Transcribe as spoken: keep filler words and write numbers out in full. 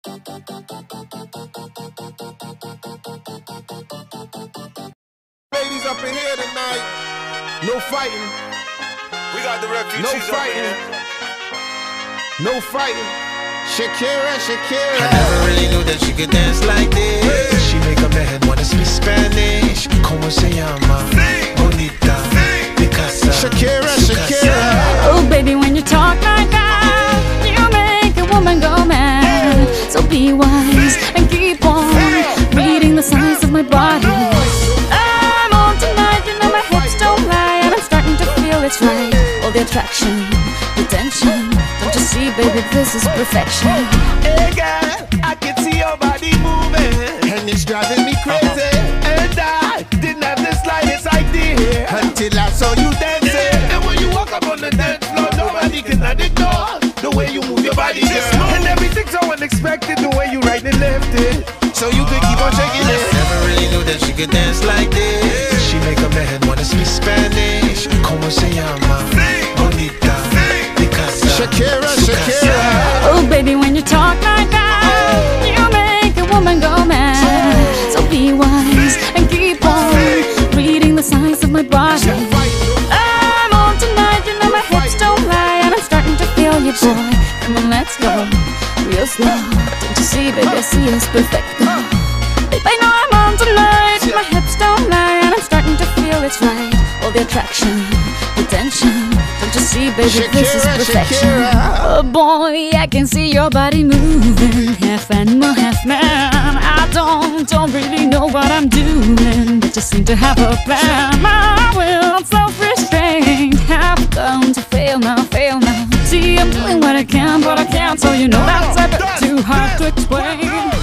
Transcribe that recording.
Ladies up in here tonight, no fighting. We got the refugees No up fighting. here. No fighting. Shakira, Shakira. I never really knew that she could dance like this. She make a man wanna speak Spanish. Como se llama? Bonita, Picasa. Shakira, Shakira. Oh baby, when you talk like that, you make a woman go mad. So be wise and keep on reading the signs of my body. I'm on tonight, you know my hips don't lie, and I'm starting to feel it's right. All the attraction, the tension. Don't you see, baby, this is perfection. Hey girl, I can see your body moving, And it's driving me crazy and I didn't have the slightest idea until I saw you dancing. And when you walk up on the dance floor, nobody can ignore the way you move your body, girl. And everything's so unexpected, the way you right and left it, So you could keep on shaking it. Never really knew that she could dance like this. She make a man wanna speak Spanish. Como se llama? Bonita, Picasa. Shakira, Shakira. Oh baby, when you talk like that, you make a woman go mad. So be wise and keep on reading the signs of my body. I'm on tonight, you know my hips don't lie, and I'm starting to feel you, boy. Come on, let's go real slow. Don't you see, baby, I see it's perfect. Babe, I know I'm on tonight, my hips don't lie, and I'm starting to feel it's right. All the attraction, the tension. Don't you see, baby, this is Shakira, perfection. Shakira. Oh boy, I can see your body moving, half animal, half man. I don't, don't really know what I'm doing, but just seem to have a plan. My will, self-restrained, have come to fail now, fail now. See, I'm doing what I can, but I can't, so you know that's a bit too hard to explain.